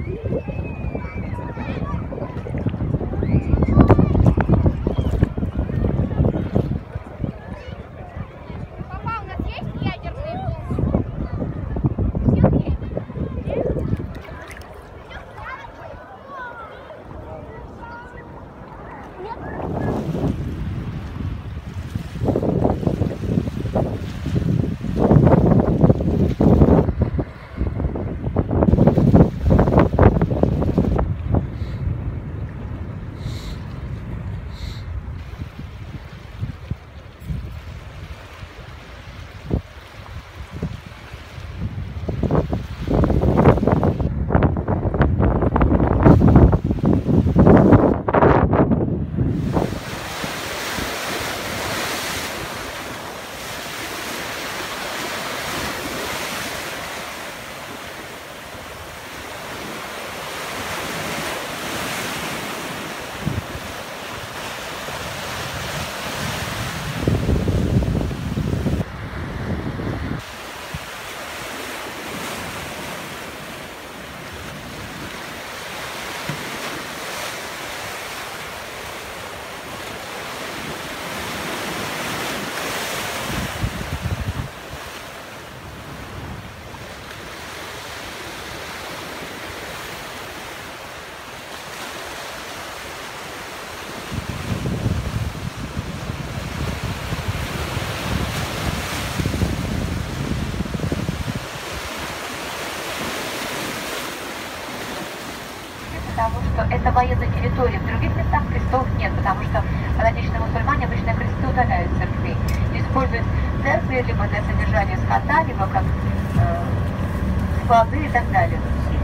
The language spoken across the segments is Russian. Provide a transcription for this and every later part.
Потому что это военная территория. В других местах крестов нет, потому что фанатичные мусульмане обычно кресты удаляют церкви. Используют церкви либо для содержания скота, либо как склады и так далее.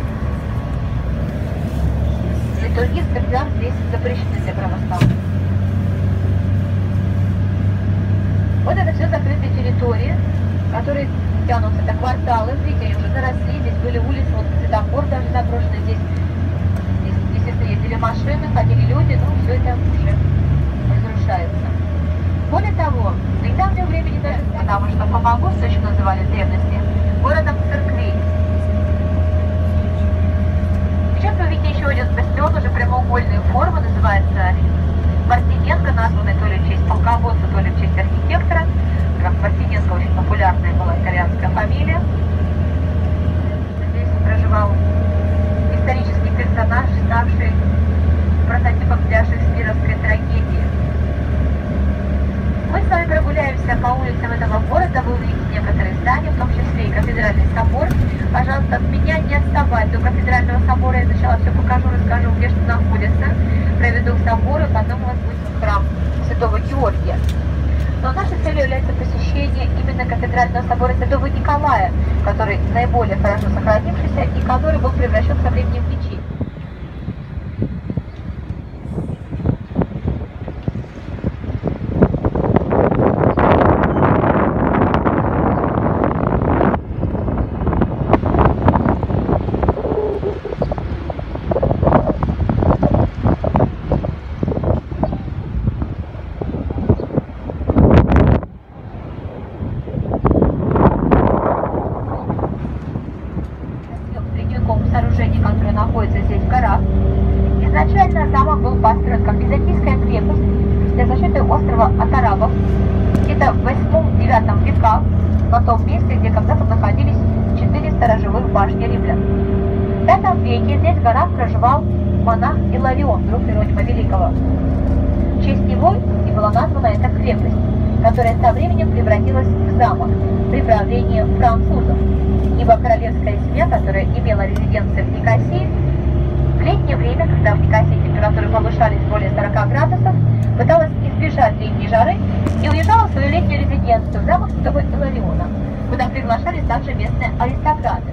Литургии в церквях здесь запрещены для православных. Вот это все закрытые территории, которые тянутся до кварталы. Видите, они уже заросли, здесь были улицы, вот светофор даже заброшенный здесь. Ездили машины, ходили люди, но все это уже разрушается. Более того, в недавнее времени даже, потому что Фомагуст еще называли в древности городом церквей. Сейчас вы видите еще один бастион, уже прямоугольной формы, называется Мартиненко, названный то ли в честь полководца, то ли в честь архитектора. Как Мартиненко очень популярная была итальянская фамилия. Здесь проживал исторический персонаж, ставший прототипом для шекспировской трагедии. Мы с вами прогуляемся по улицам этого города, вы увидите некоторые здания, в том числе и кафедральный собор. Пожалуйста, от меня не отставать. До кафедрального собора я сначала все покажу, расскажу, где что находится. Проведу к собору, потом у вас будет храм Святого Георгия. Но нашей целью является посещение именно кафедрального собора Святого Николая, который наиболее хорошо сохранившийся и который был превращен со временем в мечеть. Сооружение, которое находится здесь в горах. Изначально замок был построен как византийская крепость для защиты острова от арабов. Где-то в 8-9 веках, на том месте, где когда-то находились 4 сторожевых башни римлян. В 5 веке здесь в горах проживал монах Иларион, друг Иеронима Великого. В честь него и была названа эта крепость, которая со временем превратилась в замок при правлении французов. Ибо королевская семья, которая имела резиденцию в Никосии, в летнее время, когда в Никосии температуры повышались более 40 градусов, пыталась избежать летней жары и уезжала в свою летнюю резиденцию, в замок Святого Илариона, куда приглашались также местные аристократы.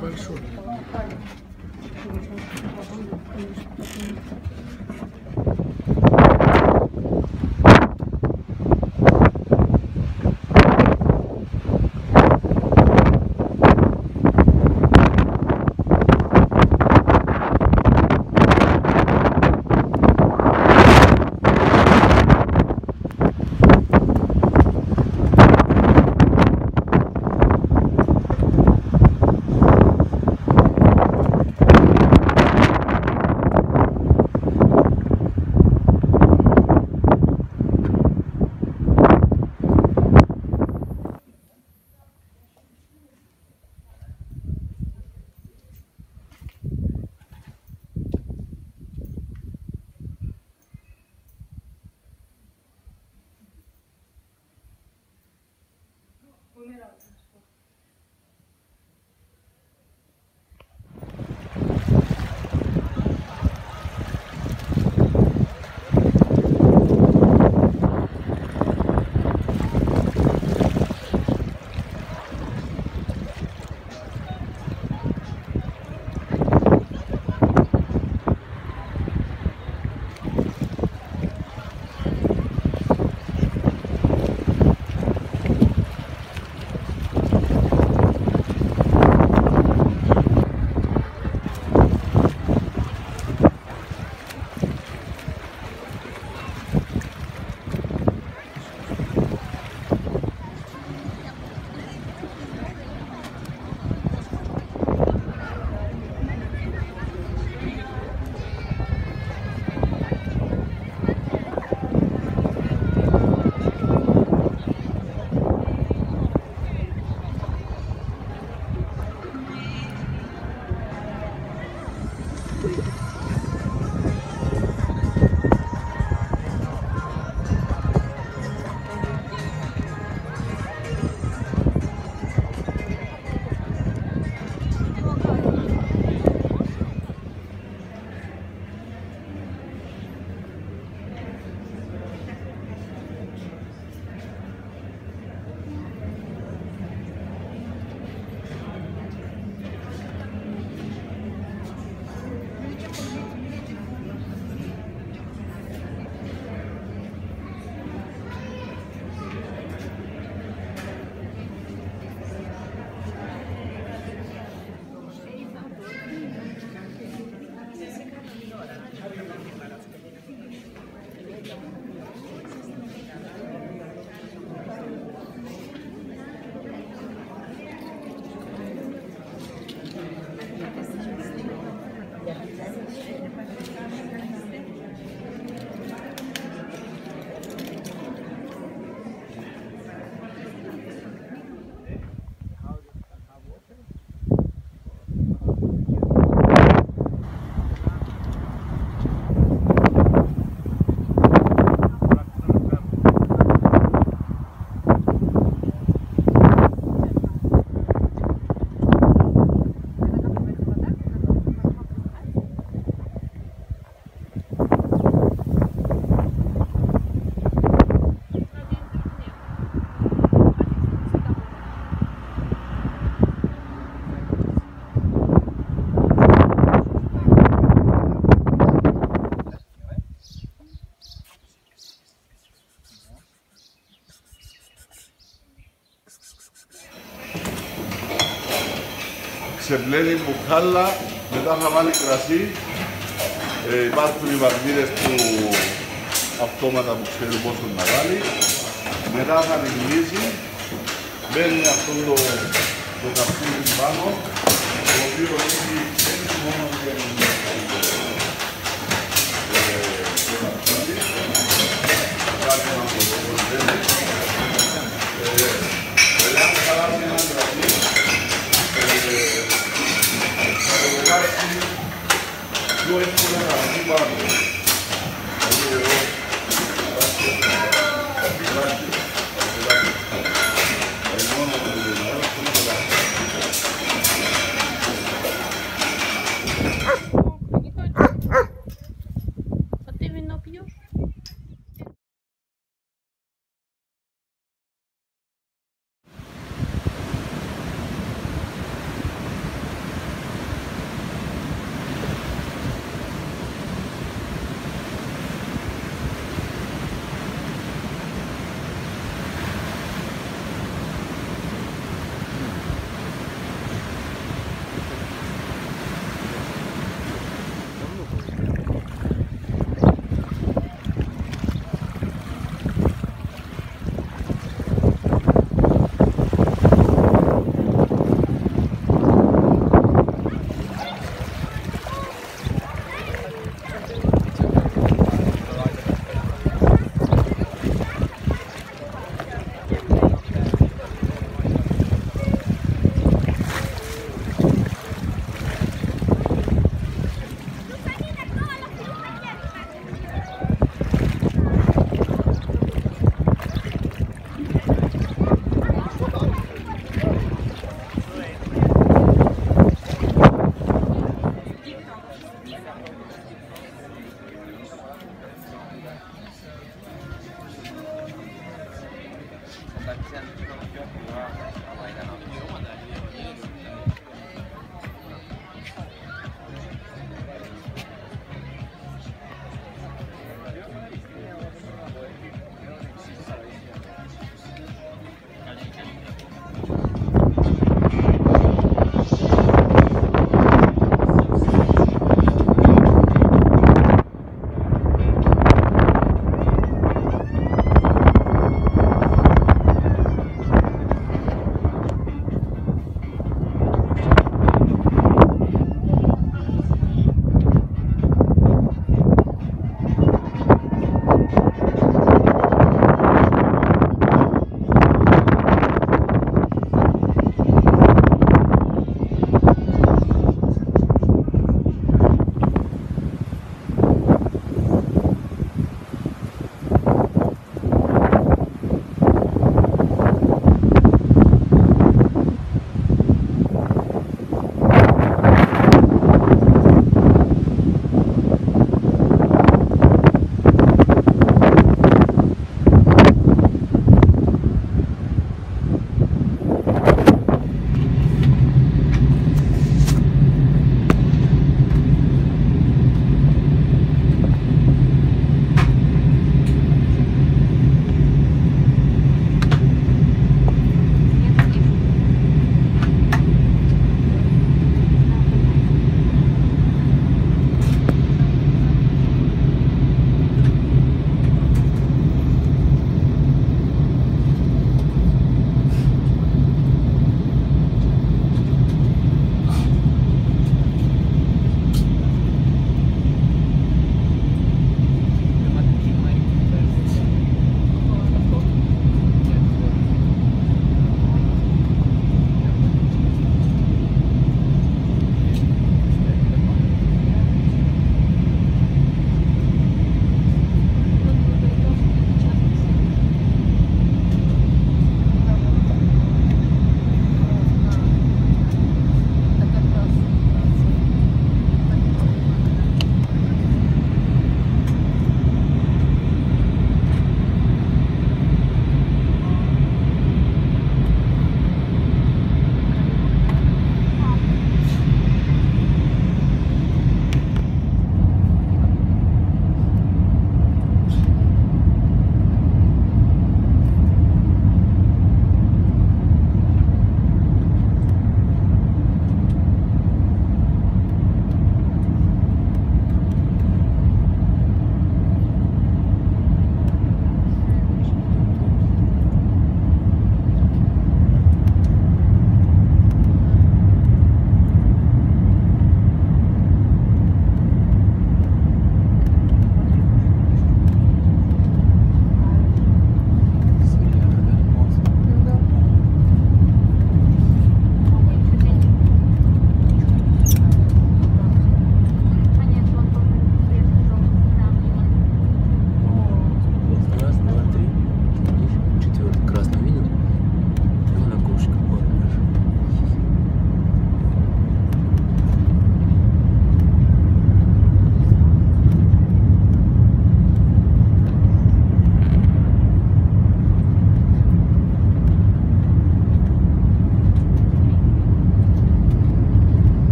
большой. Ξεπλένει μπουκάλα, μετά θα βάλει κρασί. Υπάρχουν οι βαρμίδες που αυτόματα που ξέρει πόσο να βάλει. Μετά θα νιγλίζει, μπαίνει αυτό το καπνίδι πάνω, το οποίο έχει μόνο για το καπνίδι. Κάνει ένα πρωτοβολτέλι. Μετά θα χαλάσει ένα κρασί. Πιο εύκολα να βγει πάνω. Δηλαδή εδώ,